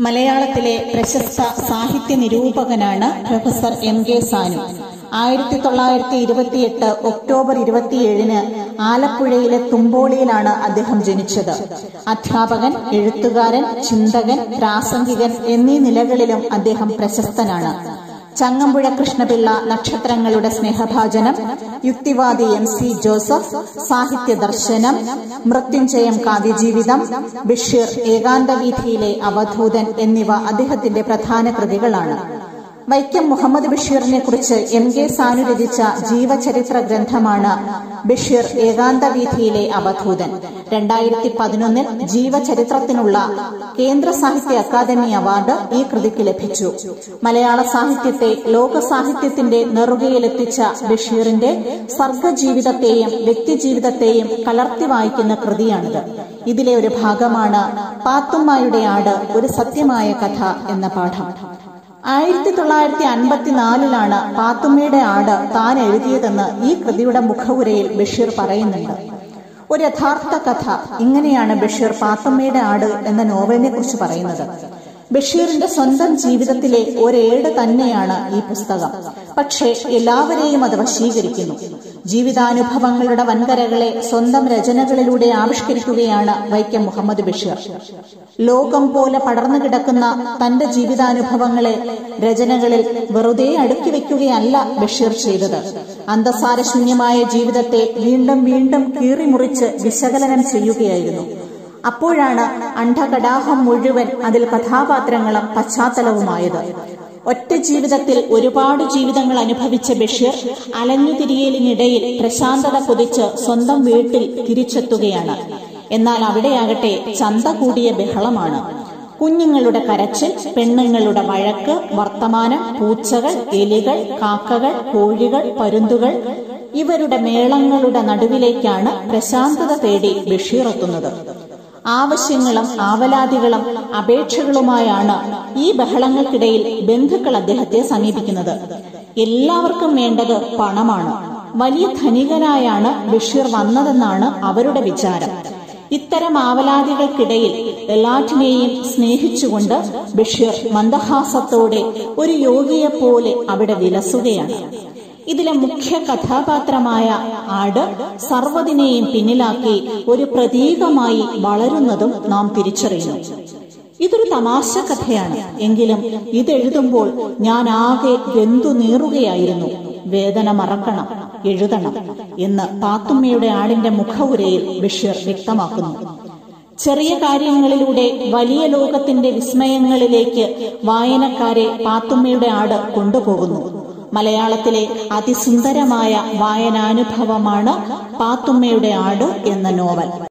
മലയാളത്തിലെ പ്രശസ്ത സാഹിത്യ നിരൂപകനാണ് professor M K Sanu. 1928 October 27 ആലപ്പുഴയിലെ തുമ്പോളിയിലാണ് അദ്ദേഹം ജനിച്ചത്. അധ്യാപകൻ, എഴുത്തുകാരൻ, ചിന്തകൻ, പ്രാസംഗികൻ എന്നീ നിലകളിലും അദ്ദേഹം പ്രശസ്തനാണ്. ചങ്ങമ്പുഴ കൃഷ്ണപിള്ള നക്ഷത്രങ്ങളുടെ സ്നേഹഭാജനം, യുക്തിവാദി MC ജോസഫ്, സാഹിത്യ ദർശനം, മൃത്യുഞ്ജയം കാവ്യജീവിതം, ബഷീർ ഏകാന്തവീഥിയിലെ അവധൂതൻ എന്നിവ അദ്ദേഹത്തിന്റെ പ്രധാന കൃതികളാണ്. വൈക്കം മുഹമ്മദ് ബഷീറിനെ കുറിച്ച് എം കെ സാനു രചിച്ച ജീവചരിത്ര ഗ്രന്ഥമാണ് ബഷീർ ഏകാന്തവീഥിയിലെ അവധൂതൻ. 2011 ജീവചരിത്രത്തിനുള്ള കേന്ദ്ര സാഹിത്യ അക്കാദമി അവാർഡ് ഈ കൃതിക്ക് ലഭിച്ചു. മലയാള സാഹിത്യത്തെ ലോക സാഹിത്യത്തിന്റെ നെറുകയിലെത്തിച്ച ബഷീറിന്റെ സർഗജീവിതത്തെയും വ്യക്തിജീവിതത്തെയും കലർത്തി വായിക്കുന്ന കൃതിയാണിത്. ഇതിലെ ഒരു ഭാഗമാണ് പാത്തുമ്മയുടെ ആട് ഒരു സത്യമായ കഥ എന്ന പാഠം. 1954 പാത്തുമ്മയുടെ ആട് താൻ എഴുതിയതെന്ന് ഈ കൃതിയുടെ മുഖവുരയിൽ ബഷീർ പറയുന്നുണ്ട്. ഒരു യഥാർത്ഥ കഥ. ഇങ്ങനെയാണ് ബഷീർ പാത്തുമ്മയുടെ ആട് എന്ന നോവലിനെ കുറിച്ച് പറയുന്നത്. ബഷീറിന്റെ സ്വന്തം ജീവിതത്തിലെ ഒരേട് തന്നെയാണ് ഈ പുസ്തകം. പക്ഷേ എല്ലാവരെയും അത് വശീകരിക്കുന്നു. ജീവിതാനുഭവങ്ങളുടെ വൻകരകളെ സ്വന്തം രചനകളിലൂടെ ആവിഷ്കരിക്കുകയാണ് വൈക്കം മുഹമ്മദ് ബഷീർ. ലോകം പോലെ പടർന്നു കിടക്കുന്ന തന്റെ ജീവിതാനുഭവങ്ങളെ രചനകളിൽ വെറുതെ അടുക്കി വയ്ക്കുകയല്ല ബഷീർ ചെയ്തത്. അന്തസാരശൂന്യമായ ജീവിതത്തെ വീണ്ടും വീണ്ടും കീറിമുറിച്ച് വിശകലനം ചെയ്യുകയായിരുന്നു. അപ്പോഴാണ് അണ്ഡകടാഹം മുഴുവൻ അതിൽ കഥാപാത്രങ്ങളും പശ്ചാത്തലവുമായത്. ഒറ്റ ജീവിതത്തിൽ ഒരുപാട് ജീവിതങ്ങൾ അനുഭവിച്ച ബഷീർ അലഞ്ഞുതിരിയലിനിടയിൽ പ്രശാന്തത കൊതിച്ച് സ്വന്തം വീട്ടിൽ തിരിച്ചെത്തുകയാണ്. എന്നാൽ അവിടെയാകട്ടെ ചന്ത കൂടിയ ബഹളമാണ്. കുഞ്ഞുങ്ങളുടെ കരച്ചിൽ, പെണ്ണുങ്ങളുടെ വഴക്ക്, വർത്തമാനം, പൂച്ചകൾ, എലികൾ, കാക്കകൾ, കോഴികൾ, പരുന്തുകൾ ഇവരുടെ മേളങ്ങളുടെ നടുവിലേക്കാണ് പ്രശാന്തത തേടി ബഷീർ എത്തുന്നത്. ആവശ്യങ്ങളും ആവലാതികളും അപേക്ഷകളുമായാണ് ഈ ബഹളങ്ങൾക്കിടയിൽ ബന്ധുക്കൾ അദ്ദേഹത്തെ സമീപിക്കുന്നത്. എല്ലാവർക്കും വേണ്ടത് പണമാണ്. വലിയ ധനികനായാണ് ബഷീർ വന്നതെന്നാണ് അവരുടെ വിചാരം. ഇത്തരം ആവലാതികൾക്കിടയിൽ എല്ലാറ്റിനെയും സ്നേഹിച്ചുകൊണ്ട് ബഷീർ മന്ദഹാസത്തോടെ ഒരു യോഗിയെപ്പോലെ അവിടെ വിലസുകയാണ്. ഇതിലെ മുഖ്യ കഥാപാത്രമായ ആട് സർവ്വതിനെയും പിന്നിലാക്കി ഒരു പ്രതീകമായി വളരുന്നതും നാം തിരിച്ചറിയുന്നു. ഇതൊരു തമാശ കഥയാണ്. എങ്കിലും ഇതെഴുതുമ്പോൾ ഞാൻ ആകെ വെന്തു നീറുകയായിരുന്നു. വേദന മറക്കണം, എഴുതണം എന്ന് പാത്തുമ്മയുടെ ആടിന്റെ മുഖവുരയിൽ ബഷീർ വ്യക്തമാക്കുന്നു. ചെറിയ കാര്യങ്ങളിലൂടെ വലിയ ലോകത്തിന്റെ വിസ്മയങ്ങളിലേക്ക് വായനക്കാരെ പാത്തുമ്മയുടെ ആട് കൊണ്ടുപോകുന്നു. മലയാളത്തിലെ അതിസുന്ദരമായ വായനാനുഭവമാണ് പാത്തുമ്മയുടെ ആട് എന്ന നോവൽ.